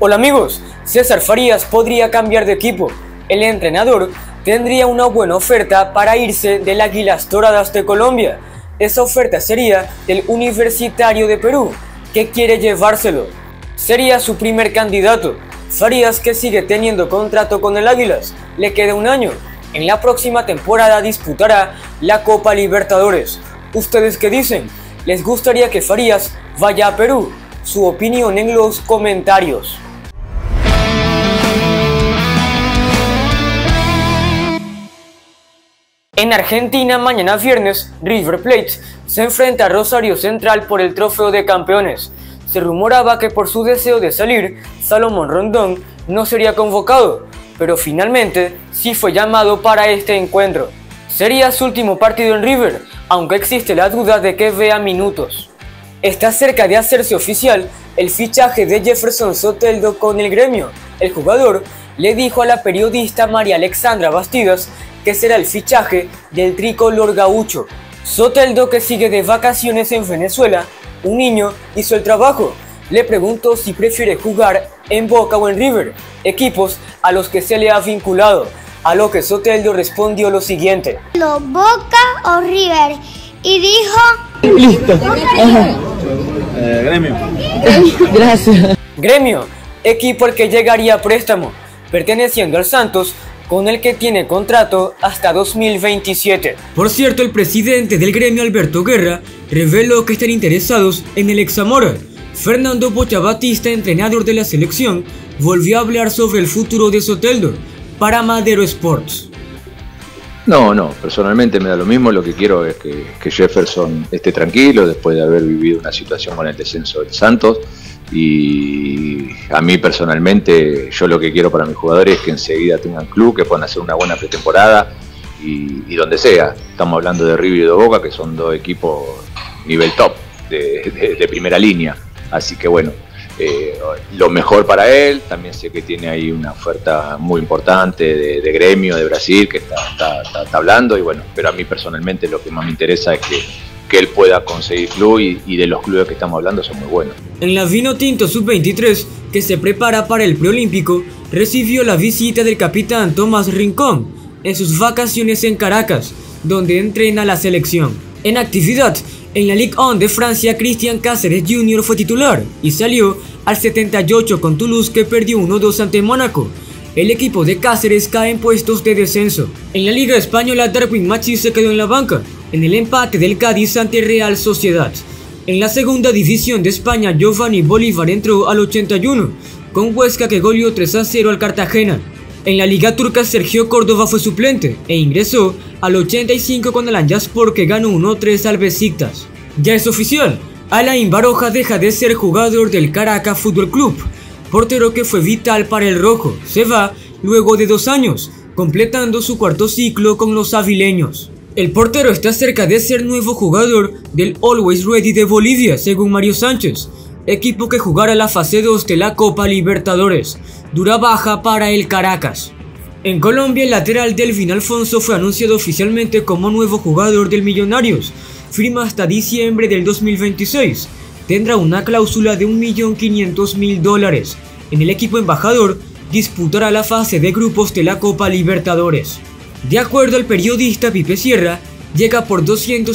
Hola amigos, César Farías podría cambiar de equipo. El entrenador tendría una buena oferta para irse del Águilas Doradas de Colombia. Esa oferta sería del Universitario de Perú, que quiere llevárselo. Sería su primer candidato. Farías, que sigue teniendo contrato con el Águilas, le queda un año. En la próxima temporada disputará la Copa Libertadores. ¿Ustedes qué dicen? ¿Les gustaría que Farías vaya a Perú? Su opinión en los comentarios. En Argentina, mañana viernes, River Plate se enfrenta a Rosario Central por el Trofeo de Campeones. Se rumoraba que por su deseo de salir, Salomón Rondón no sería convocado, pero finalmente sí fue llamado para este encuentro. Sería su último partido en River, aunque existe la duda de que vea minutos. Está cerca de hacerse oficial el fichaje de Jefferson Soteldo con el Gremio. El jugador le dijo a la periodista María Alexandra Bastidas que será el fichaje del tricolor gaucho. Soteldo, que sigue de vacaciones en Venezuela, un niño, hizo el trabajo. Le preguntó si prefiere jugar en Boca o en River, equipos a los que se le ha vinculado, a lo que Soteldo respondió lo siguiente: Boca o River, y dijo... Listo. Gremio. Gracias. Gremio, equipo al que llegaría a préstamo, perteneciendo al Santos, con el que tiene contrato hasta 2027. Por cierto, el presidente del Gremio, Alberto Guerra, reveló que están interesados en el ex Zamora. Fernando Bocha Batista, entrenador de la selección, volvió a hablar sobre el futuro de Soteldo para Madero Sports. No, personalmente me da lo mismo. Lo que quiero es que Jefferson esté tranquilo después de haber vivido una situación con el descenso del Santos. Y a mí personalmente, yo lo que quiero para mis jugadores es que enseguida tengan club, que puedan hacer una buena pretemporada y donde sea. Estamos hablando de River y de Boca, que son dos equipos nivel top de primera línea. Así que bueno, lo mejor para él. También sé que tiene ahí una oferta muy importante de Gremio, de Brasil, que está hablando. Y bueno, pero a mí personalmente lo que más me interesa es que él pueda conseguir club, y de los clubes que estamos hablando son muy buenos. En la Vinotinto Sub-23, que se prepara para el preolímpico, recibió la visita del capitán Tomás Rincón en sus vacaciones en Caracas, donde entrena la selección. En actividad, en la Ligue 1 de Francia, Cristian Cáceres Jr. fue titular y salió al 78 con Toulouse, que perdió 1-2 ante Mónaco. El equipo de Cáceres cae en puestos de descenso. En la Liga Española, Darwin Machís se quedó en la banca en el empate del Cádiz ante Real Sociedad. En la segunda división de España, Giovanni Bolívar entró al 81 con Huesca, que goleó 3-0 al Cartagena. En la Liga Turca, Sergio Córdoba fue suplente e ingresó al 85 con el Anyaspor, que ganó 1-3 al Besiktas. Ya es oficial, Alain Baroja deja de ser jugador del Caracas Fútbol Club. Portero que fue vital para el rojo se va luego de 2 años, completando su cuarto ciclo con los avileños. El portero está cerca de ser nuevo jugador del Always Ready de Bolivia, según Mario Sánchez, equipo que jugará la fase 2 de la Copa Libertadores. Dura baja para el Caracas. En Colombia, el lateral Delvin Alfonso fue anunciado oficialmente como nuevo jugador del Millonarios. Firma hasta diciembre del 2026. Tendrá una cláusula de $1.500.000. En el equipo embajador disputará la fase de grupos de la Copa Libertadores. De acuerdo al periodista Pipe Sierra, llega por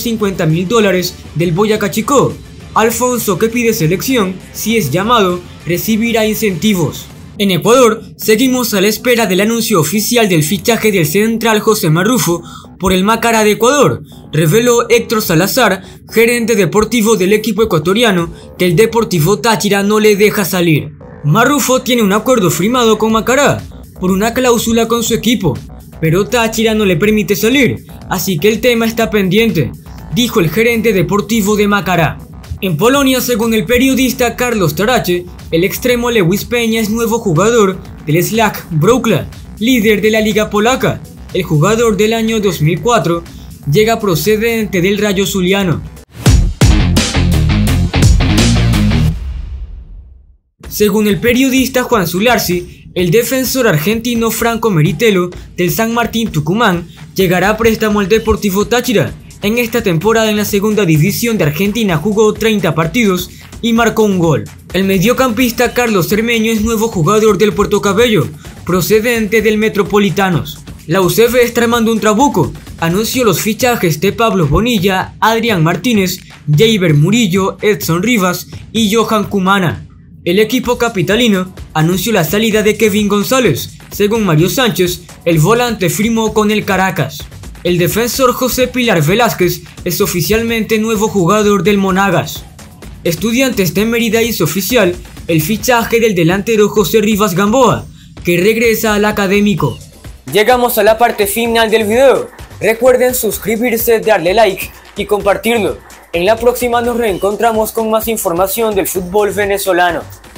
$250.000 del Boyacá Chicó. Alfonso, que pide selección, si es llamado, recibirá incentivos. En Ecuador, seguimos a la espera del anuncio oficial del fichaje del central José Marrufo por el Macará de Ecuador. Reveló Héctor Salazar, gerente deportivo del equipo ecuatoriano, que el Deportivo Táchira no le deja salir. Marrufo tiene un acuerdo firmado con Macará por una cláusula con su equipo, pero Táchira no le permite salir, así que el tema está pendiente, dijo el gerente deportivo de Macará. En Polonia, según el periodista Carlos Tarache, el extremo Lewis Peña es nuevo jugador del Śląsk Wrocław, líder de la liga polaca. El jugador del año 2004 llega procedente del Rayo Zuliano. Según el periodista Juan Zularzi, el defensor argentino Franco Meritelo del San Martín Tucumán llegará a préstamo al Deportivo Táchira. En esta temporada en la segunda división de Argentina jugó 30 partidos y marcó un gol. El mediocampista Carlos Cermeño es nuevo jugador del Puerto Cabello, procedente del Metropolitanos. La UCF está armando un trabuco. Anunció los fichajes de Pablo Bonilla, Adrián Martínez, Jeiber Murillo, Edson Rivas y Johan Cumana. El equipo capitalino anunció la salida de Kevin González. Según Mario Sánchez, el volante firmó con el Caracas. El defensor José Pilar Velázquez es oficialmente nuevo jugador del Monagas. Estudiantes de Mérida hizo oficial el fichaje del delantero José Rivas Gamboa, que regresa al Académico. Llegamos a la parte final del video. Recuerden suscribirse, darle like y compartirlo. En la próxima nos reencontramos con más información del fútbol venezolano.